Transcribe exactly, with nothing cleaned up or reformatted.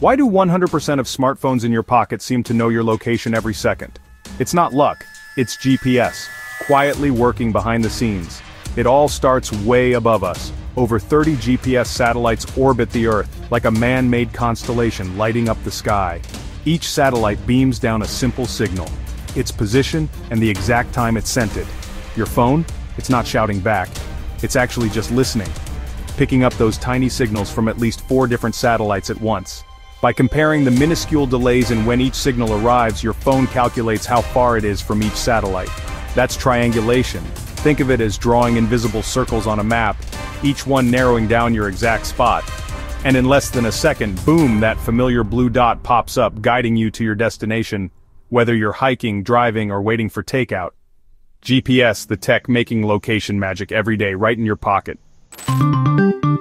Why do one hundred percent of smartphones in your pocket seem to know your location every second? It's not luck, it's G P S, quietly working behind the scenes. It all starts way above us. Over thirty G P S satellites orbit the Earth, like a man-made constellation lighting up the sky. Each satellite beams down a simple signal: its position and the exact time it sent it. Your phone? It's not shouting back. It's actually just listening, picking up those tiny signals from at least four different satellites at once. By comparing the minuscule delays in when each signal arrives, your phone calculates how far it is from each satellite. That's triangulation. Think of it as drawing invisible circles on a map, each one narrowing down your exact spot. And in less than a second, boom, that familiar blue dot pops up, guiding you to your destination, whether you're hiking, driving, or waiting for takeout. G P S, the tech making location magic every day, right in your pocket.